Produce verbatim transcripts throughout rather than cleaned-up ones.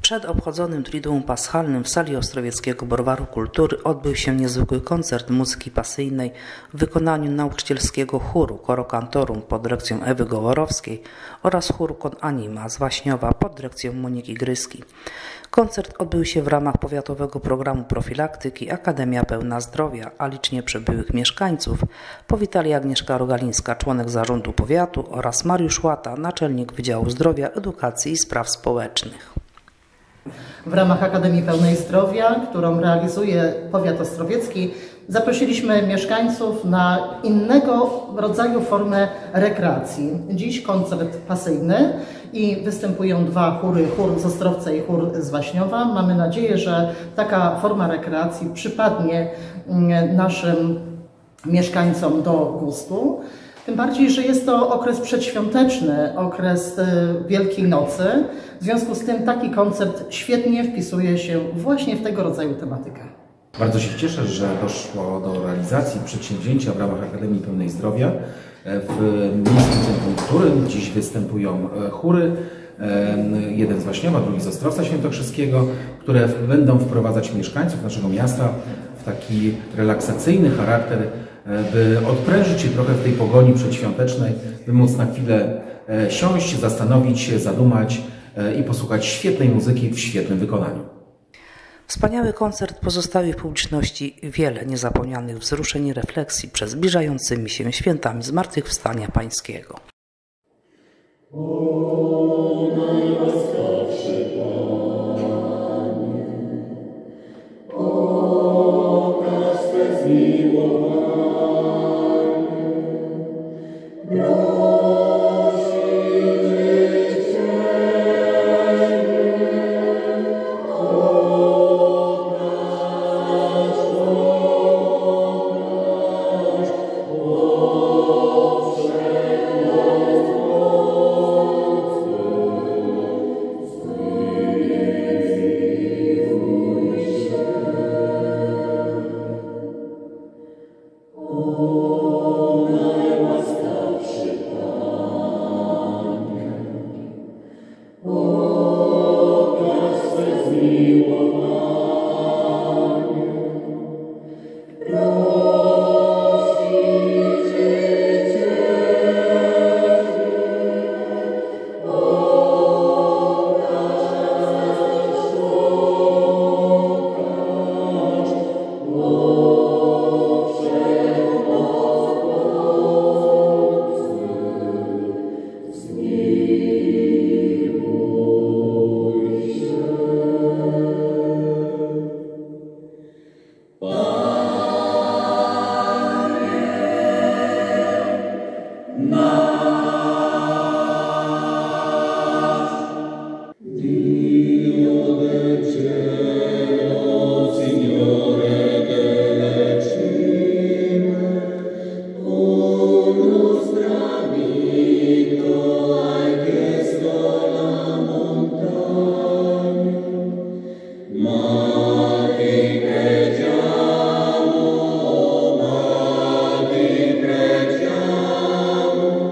Przed obchodzonym Triduum Paschalnym w sali Ostrowieckiego Browaru Kultury odbył się niezwykły koncert muzyki pasyjnej w wykonaniu nauczycielskiego chóru Coro Cantorum pod dyrekcją Ewy Gołorowskiej oraz chóru Con Anima z Waśniowa pod dyrekcją Moniki Gryski. Koncert odbył się w ramach powiatowego programu profilaktyki Akademia Pełna Zdrowia, a licznie przybyłych mieszkańców powitali Agnieszka Rogalińska, członek zarządu powiatu, oraz Mariusz Łata, naczelnik Wydziału Zdrowia, Edukacji i Spraw Społecznych. W ramach Akademii Pełnej Zdrowia, którą realizuje powiat ostrowiecki, zaprosiliśmy mieszkańców na innego rodzaju formę rekreacji. Dziś koncert pasyjny i występują dwa chóry, chór z Ostrowca i chór z Waśniowa. Mamy nadzieję, że taka forma rekreacji przypadnie naszym mieszkańcom do gustu. Tym bardziej, że jest to okres przedświąteczny, okres Wielkiej Nocy. W związku z tym taki koncert świetnie wpisuje się właśnie w tego rodzaju tematykę. Bardzo się cieszę, że doszło do realizacji przedsięwzięcia w ramach Akademii Pełnej Zdrowia w Miejskim Centrum Kultury. Dziś występują chóry, jeden z Waśniowa, drugi z Ostrowca Świętokrzyskiego, które będą wprowadzać mieszkańców naszego miasta w taki relaksacyjny charakter, by odprężyć się trochę w tej pogoni przedświątecznej, by móc na chwilę siąść, zastanowić się, zadumać i posłuchać świetnej muzyki w świetnym wykonaniu. Wspaniały koncert pozostawił w publiczności wiele niezapomnianych wzruszeń i refleksji przed zbliżającymi się świętami Zmartwychwstania Pańskiego. O najłaskawszy Panie, okaż Twe zmiłowanie,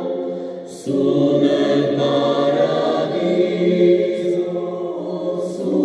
Sun el paradiso, sun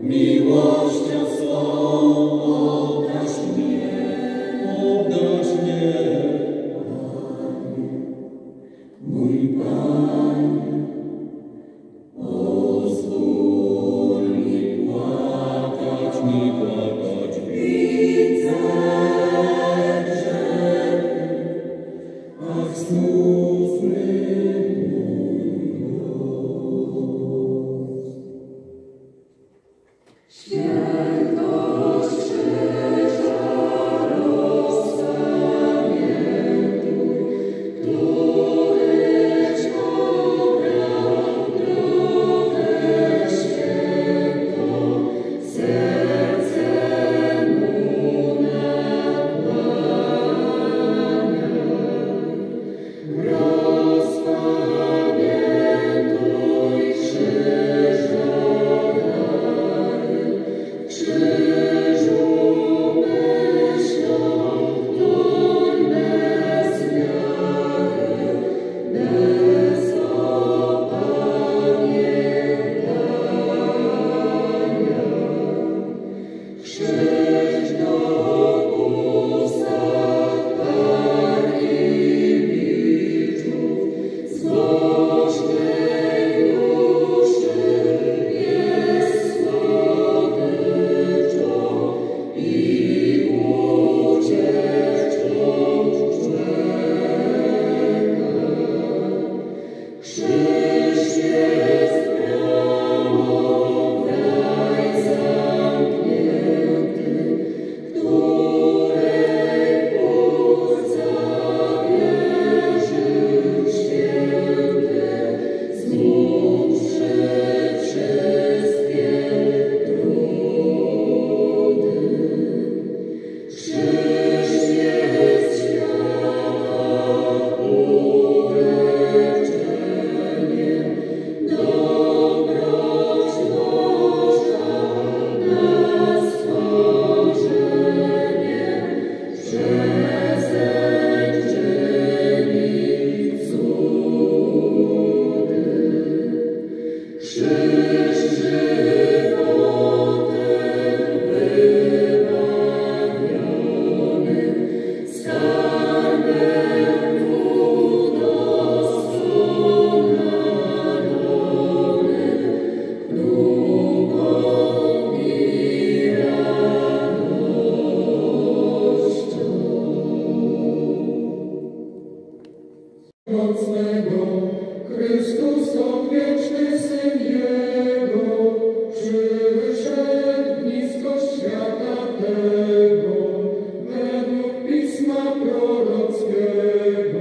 miłością swą obdarz mnie, obdarz mnie, mój Panie, pozwól mi płakać, mi płakać, widzę grzechy, ach, smutny świętość krzyża rozpamiętuj, któryś obrał drogę świętą, serce mu nakłania. Rozpamiętuj krzyża krzyżu myślą, dłoń bez wiary, bez opamiętania. Krzyż do ustach kar i biczów, złośnej duszy jest słodyczą i ucieczką czeka. Krzyż jest bramą w raj zamknięty, której Bóg zawierzył święty, zmówszy wszystkie trudy. Krzyż jest świata uleczeniem, dobroć Boża na stworzenie, przezeń czyni cudy. Krzyż żywotem wybawiony, skarbem udoskonalony, długą i radością. Mocnego Chrystus, odwieczny Syn Jego, przyszedł blisko świata tego, według Pisma prorockiego.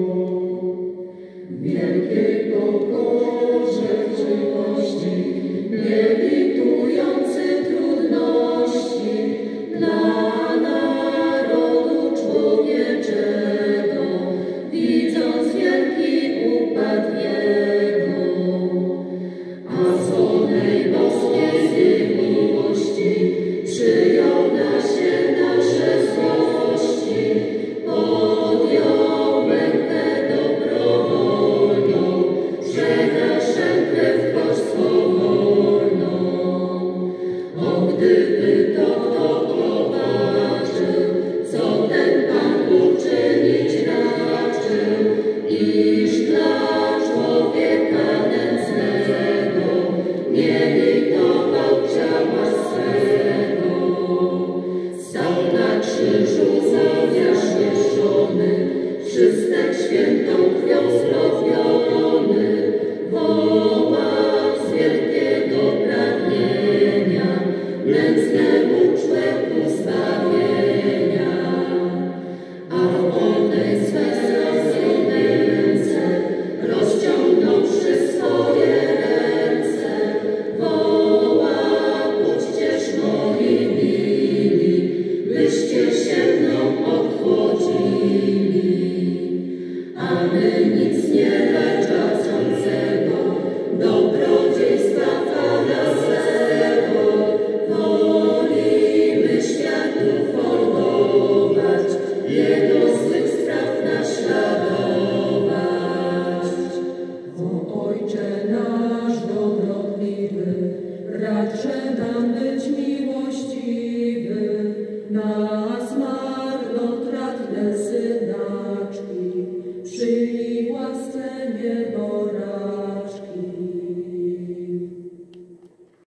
W wielkiej pokorze czystości, nie litujący trudności, dla narodu człowieczego, widząc wielki upad Jego, a z wolnej boskiej z jej miłości przyjął na się nasze złości, podjął mękę dobrowolną, przenaszą krew kość swobodną. O, gdyby to kto zobaczył, co ten Pan uczynić raczył, iż dla człowieka nędznego nie litował ciała swego. Stał na krzyżu zawieszony, wszystek świętą krwią zbrodniony, wołał z wielkiego pragnienia, nędznemu człowieku zbawienia. A w wolnej swej zrozumnej ręce, rozciągnąwszy swoje ręce, woła: pójdźcież moi mili, byście się mną obchodzili. A my nic nie leczącego, dobrodziejstwa Pana swego, wolimy światu formować, Jego złych spraw naśladować. O Ojcze nasz dobrotliwy, radże nam na